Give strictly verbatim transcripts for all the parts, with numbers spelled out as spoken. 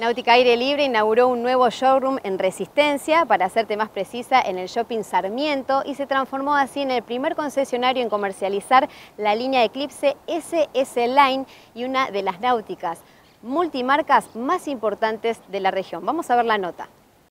Náutica Aire Libre inauguró un nuevo showroom en Resistencia, para serte más precisa, en el Shopping Sarmiento, y se transformó así en el primer concesionario en comercializar la línea Eclipse S S Line y una de las náuticas multimarcas más importantes de la región. Vamos a ver la nota.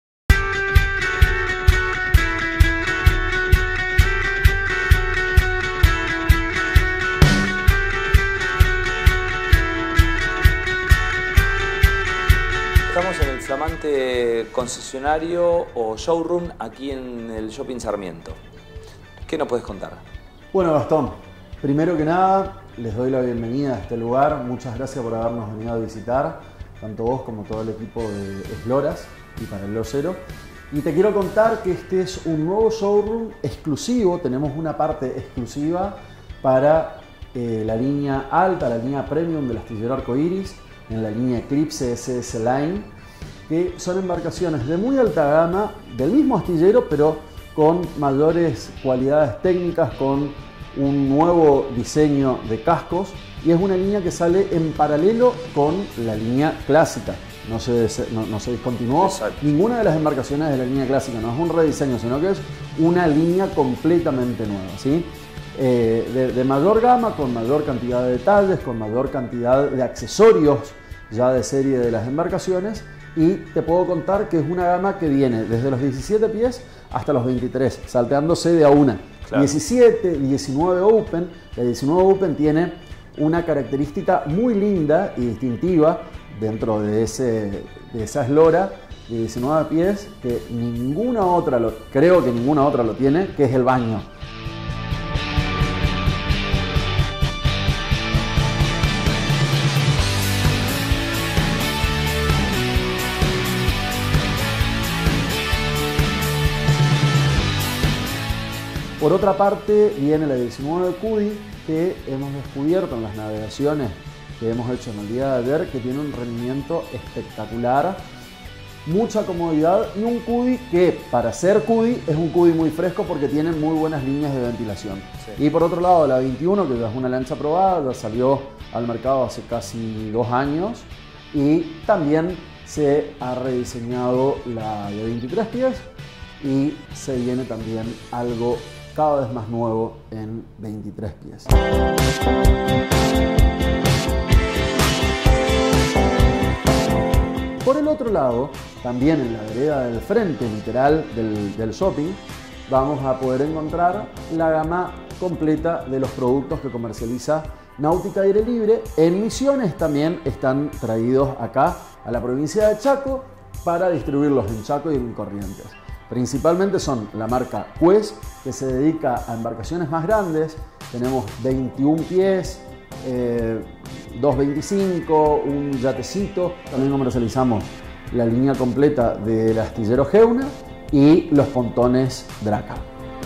Estamos en el flamante concesionario o showroom aquí en el Shopping Sarmiento. ¿Qué nos puedes contar? Bueno, Gastón, primero que nada les doy la bienvenida a este lugar. Muchas gracias por habernos venido a visitar, tanto vos como todo el equipo de Exploras y para el Locero. Y te quiero contar que este es un nuevo showroom exclusivo. Tenemos una parte exclusiva para eh, la línea alta, la línea premium del astillero Arcoiris, en la línea Eclipse S S Line, que son embarcaciones de muy alta gama, del mismo astillero, pero con mayores cualidades técnicas, con un nuevo diseño de cascos, y es una línea que sale en paralelo con la línea clásica. No se, no, no se discontinuó Exacto. ninguna de las embarcaciones de la línea clásica, no es un rediseño, sino que es una línea completamente nueva, ¿sí? Eh, de, de mayor gama, con mayor cantidad de detalles, con mayor cantidad de accesorios ya de serie de las embarcaciones, y te puedo contar que es una gama que viene desde los diecisiete pies hasta los veintitrés, salteándose de a una. Claro. diecisiete, diecinueve Open. La diecinueve Open tiene una característica muy linda y distintiva dentro de, ese, de esa eslora de diecinueve pies, que ninguna otra, lo, creo que ninguna otra lo tiene, que es el baño. Por otra parte viene la diecinueve Cudi, que hemos descubierto en las navegaciones que hemos hecho en el día de ayer, que tiene un rendimiento espectacular, mucha comodidad, y un Cudi que para ser Cudi es un Cudi muy fresco porque tiene muy buenas líneas de ventilación. Sí. Y por otro lado la veintiuno, que ya es una lancha probada, ya salió al mercado hace casi dos años, y también se ha rediseñado la de veintitrés pies y se viene también algo cada vez más nuevo en veintitrés pies. Por el otro lado, también en la vereda del frente, literal, del, del shopping, vamos a poder encontrar la gama completa de los productos que comercializa Náutica Aire Libre. En Misiones también están traídos acá a la provincia de Chaco para distribuirlos en Chaco y en Corrientes. Principalmente son la marca Quest, que se dedica a embarcaciones más grandes. Tenemos veintiún pies, eh, dos veinticinco, un yatecito. También comercializamos la línea completa del astillero Geuna y los pontones Draca.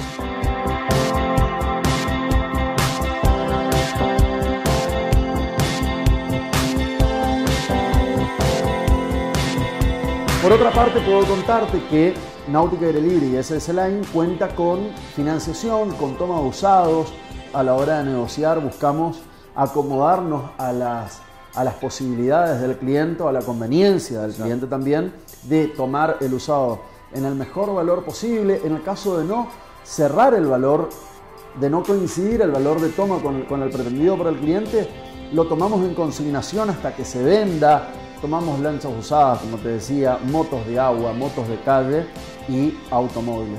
Por otra parte, puedo contarte que Náutica Aire Libre y S S Line cuenta con financiación, con toma de usados. A la hora de negociar buscamos acomodarnos a las, a las posibilidades del cliente, a la conveniencia del cliente también, de tomar el usado en el mejor valor posible. En el caso de no cerrar el valor, de no coincidir el valor de toma con el, con el pretendido por el cliente, lo tomamos en consignación hasta que se venda. Tomamos lanchas usadas, como te decía, motos de agua, motos de calle y automóviles.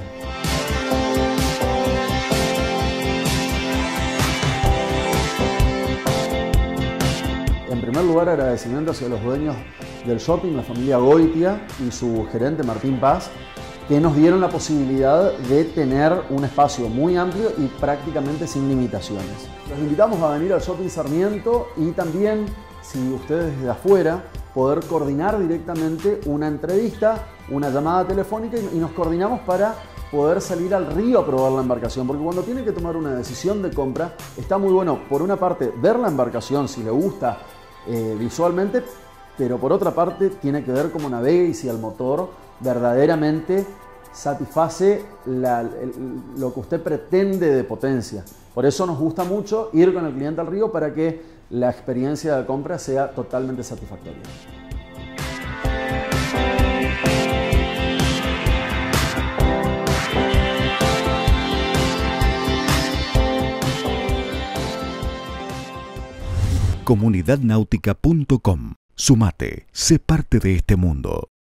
En primer lugar, agradecimiento hacia los dueños del shopping, la familia Goitia y su gerente Martín Paz, que nos dieron la posibilidad de tener un espacio muy amplio y prácticamente sin limitaciones. Los invitamos a venir al Shopping Sarmiento y también, si ustedes desde afuera, poder coordinar directamente una entrevista, una llamada telefónica, y nos coordinamos para poder salir al río a probar la embarcación, porque cuando tienen que tomar una decisión de compra está muy bueno, por una parte, ver la embarcación si le gusta eh, visualmente, pero por otra parte tiene que ver cómo navega y si el motor verdaderamente satisface la, el, lo que usted pretende de potencia. Por eso nos gusta mucho ir con el cliente al río, para que la experiencia de compra sea totalmente satisfactoria. comunidad náutica punto com. Sumate, sé parte de este mundo.